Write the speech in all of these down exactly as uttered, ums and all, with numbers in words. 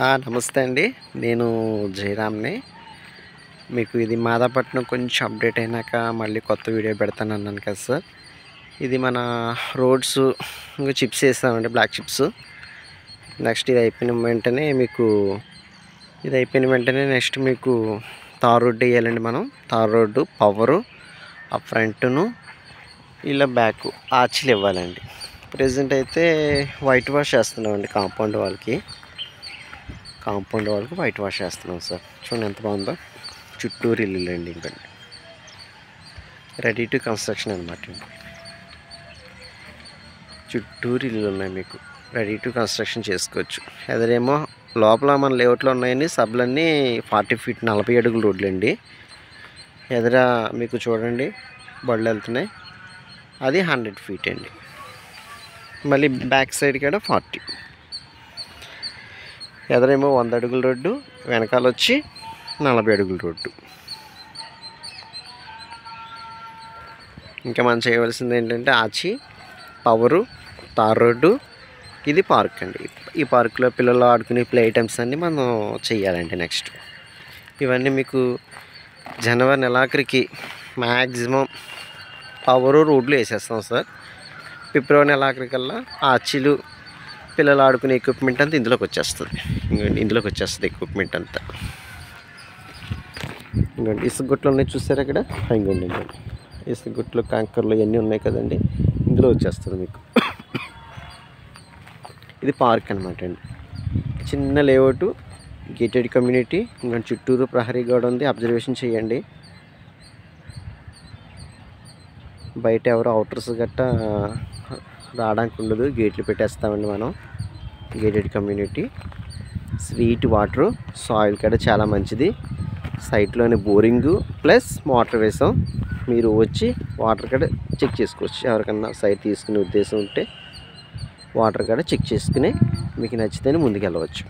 నమస్తే అండి. నేను జయరామ్ని. మీకు ఇది మాదాపట్నం కొంచెం అప్డేట్ అయినాక మళ్ళీ కొత్త వీడియో పెడతాను అన్నాను కదా సార్. ఇది మన రోడ్స్ ఇంకా చిప్స్ వేస్తామండి, బ్లాక్ చిప్స్. నెక్స్ట్ ఇది అయిపోయిన వెంటనే మీకు ఇది అయిపోయిన వెంటనే నెక్స్ట్ మీకు తార్ రోడ్డు వేయాలండి. మనం తార్ రోడ్డు పవరు ఆ ఫ్రంట్ను ఇలా బ్యాక్ ఆర్చిలు ఇవ్వాలండి. ప్రజెంట్ అయితే వైట్ వాష్ చేస్తున్నామండి కాంపౌండ్ వాళ్ళకి కాంపౌండ్ వాళ్ళకి వైట్ వాష్ చేస్తున్నాం సార్. చూడండి ఎంత బాగుందో, చుట్టూరు ఇల్లు అండి. ఇంకండి రెడీ టు కన్స్ట్రక్షన్ అనమాట. చుట్టూరు ఇల్లు ఉన్నాయి, మీకు రెడీ టు కన్స్ట్రక్షన్ చేసుకోవచ్చు. ఎదరేమో లోపల మన లేఅవుట్లో ఉన్నాయని సబ్లన్నీ ఫార్టీ ఫీట్ నలభై అడుగుల రోడ్లు అండి. ఎదర మీకు చూడండి బళ్ళు వెళ్తున్నాయి, అది హండ్రెడ్ ఫీట్ అండి. మళ్ళీ బ్యాక్ సైడ్ కూడా ఫార్టీ. ఎదరేమో వంద అడుగుల రోడ్డు, వెనకాల వచ్చి నలభై అడుగుల రోడ్డు. ఇంకా మనం చేయవలసింది ఏంటంటే ఆచి పవరు తార్ రోడ్డు. ఇది పార్క్ అండి. ఈ పార్కులో పిల్లలు ఆడుకునే ప్లే ఐటమ్స్ అన్నీ మనం చెయ్యాలండి. నెక్స్ట్ ఇవన్నీ మీకు జనవరి నెలాఖరికి మ్యాక్సిమం పవరు రోడ్లు వేసేస్తాం సార్. ఫిబ్రవరి నెలాఖరికల్లా ఆచిలు పిల్లలు ఆడుకునే ఎక్విప్మెంట్ అంతా ఇందులోకి వచ్చేస్తుంది. ఇంకోండి ఇందులోకి వచ్చేస్తుంది ఎక్విప్మెంట్ అంతా. ఇంకోండి ఇసుగుట్లు ఉన్నాయి చూసారు అక్కడ. ఇంకోండి ఇంకోండి ఇసుగుట్లు కాంకర్లు ఇవన్నీ ఉన్నాయి కదండి, ఇందులో వచ్చేస్తుంది మీకు. ఇది పార్క్ అనమాట అండి. చిన్న లేఅవుట్, గేటెడ్ కమ్యూనిటీ. ఇంకా చుట్టూరు ప్రహరీ గోడ ఉంది, అబ్జర్వేషన్ చేయండి. బయట ఎవరు అవుటర్స్ గట్టా రావడానికి ఉండదు, గేట్లు పెట్టేస్తామండి మనం. Gated community, sweet water, soil కూడా చాలా మంచిది. సైట్లోనే బోరింగు ప్లస్ మోటార్ వేసాం. మీరు వచ్చి వాటర్ కూడా చెక్ చేసుకోవచ్చు. ఎవరికన్నా సైట్ తీసుకునే ఉద్దేశం ఉంటే వాటర్ కూడా చెక్ చేసుకుని మీకు నచ్చితేనే ముందుకు వెళ్ళవచ్చు.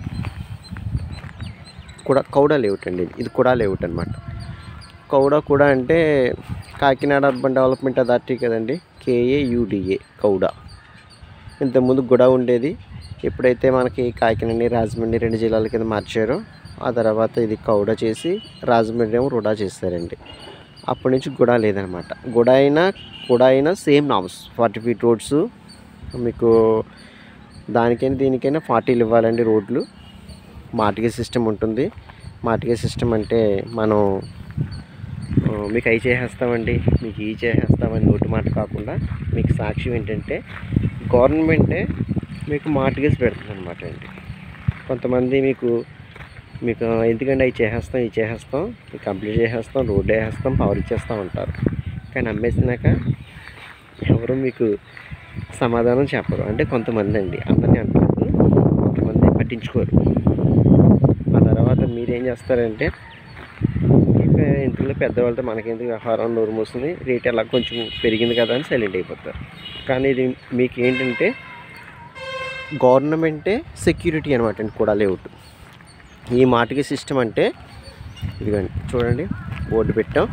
కూడా కౌడా లేఅవుట్ అండి. ఇది కూడా లేఅవుట్ అనమాట. కౌడా కూడా అంటే కాకినాడ అర్బన్ డెవలప్మెంట్ అథారిటీ కదండి, కేఏయుడిఏ కౌడా. ఇంతకుముందు గుడ ఉండేది. ఎప్పుడైతే మనకి కాకినాడ రాజమండ్రి రెండు జిల్లాల కింద మార్చారో ఆ తర్వాత ఇది కౌడా చేసి రాజమండ్రి ఏమో రుడా చేస్తారండి. అప్పటి నుంచి గుడ లేదనమాట. గుడ అయినా కూడా అయినా same norms, forty feet roads. మీకు దానికైనా దీనికైనా ఫార్టీలు ఇవ్వాలండి రోడ్లు. మార్టిగేజ్ సిస్టమ్ ఉంటుంది. మార్టిగేజ్ సిస్టమ్ అంటే మనం మీకు అవి చేసేస్తామండి, మీకు ఈ చేసేస్తామని నోటి మాట కాకుండా మీకు సాక్ష్యం ఏంటంటే గవర్నమెంటే మీకు మార్టిగేజ్ పెడుతుంది అనమాట అండి. కొంతమంది మీకు మీకు ఎందుకంటే అవి చేసేస్తాం ఇవి చేసేస్తాం మీకు కంప్లీట్ చేసేస్తాం, రోడ్డు వేసేస్తాం, పవర్ ఇచ్చేస్తాం అంటారు. కానీ అమ్మేసినాక ఎవరు మీకు సమాధానం చెప్పరు. అంటే కొంతమంది అండి, అందరినీ అంటారు, కొంతమంది పట్టించుకోరు. ఆ తర్వాత మీరేం చేస్తారంటే ఇంట్లో పెద్దవాళ్ళతో మనకెందుకు వ్యవహారం, నోరు మూస్తుంది, రేట్ ఎలా కొంచెం పెరిగింది కదా అని సైలెంట్ అయిపోతారు. కానీ ఇది మీకు ఏంటంటే గవర్నమెంటే సెక్యూరిటీ అనమాట అండి కూడా లేఅవుట్. ఈ మార్టిగేజ్ సిస్టమ్ అంటే ఇదిగోండి చూడండి, బోర్డు పెట్టాం.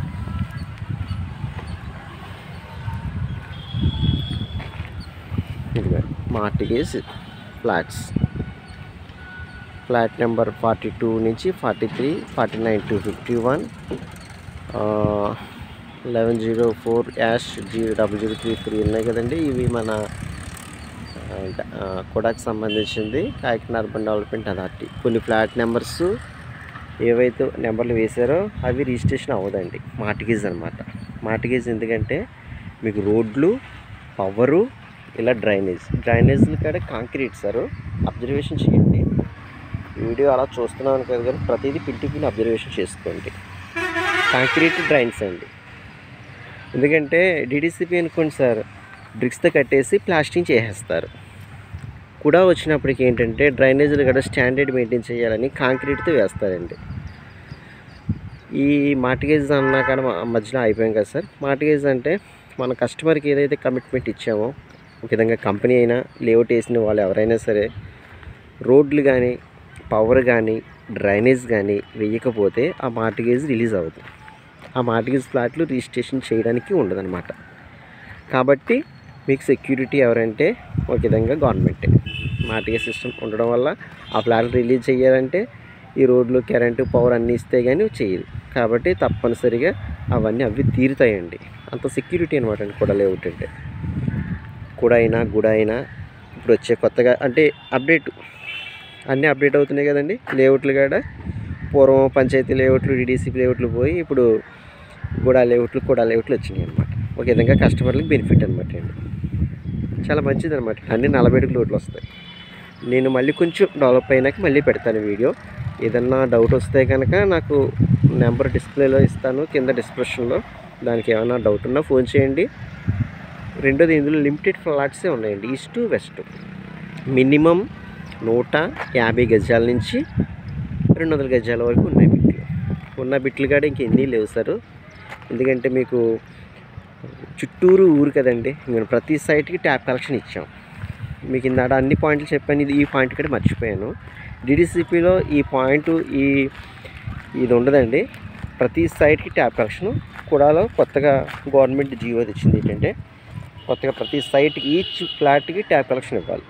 ఇదిగోండి mortgage flats. Flat number forty two నుంచి forty three forty nine to fifty one eleven zero four యాష్ zero double zero three three ఉన్నాయి కదండి. ఇవి మన కొడాకి సంబంధించింది, కాకినాడ అర్బన్ డెవలప్మెంట్ అథారిటీ. కొన్ని ఫ్లాట్ నెంబర్స్ ఏవైతే నెంబర్లు వేశారో అవి రిజిస్ట్రేషన్ అవ్వదండి, మార్టిగేజ్ అనమాట. మార్టిగేజ్ ఎందుకంటే మీకు రోడ్లు, పవరు, ఇలా డ్రైనేజ్. డ్రైనేజ్లు కూడా కాంక్రీట్ సార్. అబ్జర్వేషన్ చేయండి. వీడియో అలా చూస్తున్నాను కదా, కానీ ప్రతిదీ పిన్ టు పిన్ అబ్జర్వేషన్ చేసుకోండి. కాంక్రీట్ డ్రైన్స్ అండి. ఎందుకంటే డీడీసీపీ అనుకోండి సార్, బ్రిక్స్తో కట్టేసి ప్లాస్టింగ్ చేసేస్తారు. కూడా వచ్చినప్పటికి ఏంటంటే డ్రైనేజీలు కూడా స్టాండర్డ్ మెయింటైన్ చేయాలని కాంక్రీట్తో వేస్తారండి. ఈ మార్టిగేజ్ అన్నా కానీ మధ్యలో అయిపోయాం కదా సార్. మార్టిగేజ్ అంటే మన కస్టమర్కి ఏదైతే కమిట్మెంట్ ఇచ్చామో, ఒక విధంగా కంపెనీ అయినా లేఅవుట్ వేసిన వాళ్ళు ఎవరైనా సరే రోడ్లు కానీ పవర్ కానీ డ్రైనేజ్ కానీ వేయకపోతే ఆ మార్టిగేజ్ రిలీజ్ అవుతుంది. ఆ మార్టిగేజ్ ఫ్లాట్లు రిజిస్ట్రేషన్ చేయడానికి ఉండదన్నమాట. కాబట్టి మీకు సెక్యూరిటీ ఎవరంటే ఒక విధంగా గవర్నమెంటే. మార్టిగేజ్ సిస్టమ్ ఉండడం వల్ల ఆ ఫ్లాట్ రిలీజ్ చేయాలంటే ఈ రోడ్లు కరెంటు పవర్ అన్నీ ఇస్తే కానీ చేయదు. కాబట్టి తప్పనిసరిగా అవన్నీ అవి తీరుతాయండి. అంత సెక్యూరిటీ అనమాట అండి కూడా లేఅవుట్ అంటే. కూడా అయినా గుడ అయినా ఇప్పుడు వచ్చే కొత్తగా అంటే అప్డేట్ అన్నీ అప్డేట్ అవుతున్నాయి కదండి లేఅవుట్లు కూడా. పూర్వం పంచాయతీ లేఅవుట్లు డీడీసీ లేఅవుట్లు పోయి ఇప్పుడు కూడా లేఅవుట్లు కూడా లేఅవుట్లు వచ్చినాయి అనమాట. ఒక విధంగా కస్టమర్లకు బెనిఫిట్ అనమాట అండి. చాలా మంచిది అనమాట. అన్నీ నలభై అడుగుల రోడ్లు వస్తాయి. నేను మళ్ళీ కొంచెం డెవలప్ అయినాక మళ్ళీ పెడతాను వీడియో. ఏదన్నా డౌట్ వస్తే కనుక నాకు నెంబర్ డిస్ప్లేలో ఇస్తాను, కింద డిస్క్రిప్షన్లో. దానికి ఏమైనా డౌట్ ఉన్నా ఫోన్ చేయండి. రెండోది ఇందులో లిమిటెడ్ ఫ్లాట్సే ఉన్నాయండి. ఈస్ట్ వెస్ట్ మినిమం నూట యాభై గజాల నుంచి రెండు వందల గజాల వరకు ఉన్నాయి బిట్లు. ఉన్న బిట్లు కాడ ఇంకెన్ని లేవు సార్. ఎందుకంటే మీకు చుట్టూరు ఊరు కదండి. నేను ప్రతి సైట్కి ట్యాప్ కలెక్షన్ ఇచ్చాం. మీకు ఇందాక అన్ని పాయింట్లు చెప్పాను. ఇది ఈ పాయింట్ కూడా మర్చిపోయాను. డీడీసీపీలో ఈ పాయింట్ ఈ ఇది ఉండదండి. ప్రతి సైట్కి ట్యాప్ కలెక్షన్ కూడాలో కొత్తగా గవర్నమెంట్ జీవో తెచ్చింది. ఏంటంటే కొత్తగా ప్రతి సైట్కి ఈచ్ ఫ్లాట్కి ట్యాప్ కలెక్షన్ ఇవ్వాలి.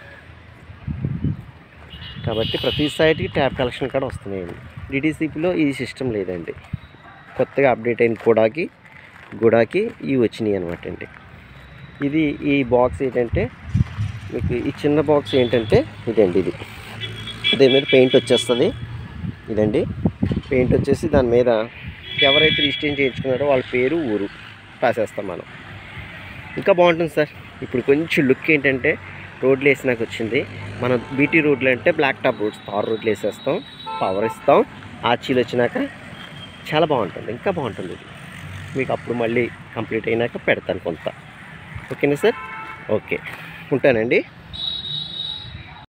కాబట్టి ప్రతి సైట్కి ట్యాప్ కలెక్షన్ కూడా వస్తున్నాయండి. డీడీసీపీలో ఈ సిస్టమ్ లేదండి. కొత్తగా అప్డేట్ అయిన కూడాకి గుడాకి ఇవి వచ్చినాయి అనమాట అండి. ఇది ఈ బాక్స్ ఏంటంటే మీకు ఈ చిన్న బాక్స్ ఏంటంటే ఇదండి. ఇది దీని మీద పెయింట్ వచ్చేస్తుంది. ఇదండి పెయింట్ వచ్చేసి దాని మీద ఎవరైతే రిజిస్ట్రేషన్ చేయించుకున్నారో వాళ్ళ పేరు ఊరు రాసేస్తాం మనం. ఇంకా బాగుంటుంది సార్. ఇప్పుడు కొంచెం లుక్ ఏంటంటే రోడ్లు వేసినాక వచ్చింది. మనం బీటీ రోడ్లు అంటే బ్లాక్ టాప్ రోడ్స్ తార్ రోడ్లు వేసేస్తాం, పవర్ ఇస్తాం. ఆర్చీలు వచ్చినాక చాలా బాగుంటుంది. ఇంకా బాగుంటుంది ఇది. మీకు అప్పుడు మళ్ళీ కంప్లీట్ అయినాక పెడతాను కొంత. ఓకేనా సార్? ఓకే, ఉంటానండి.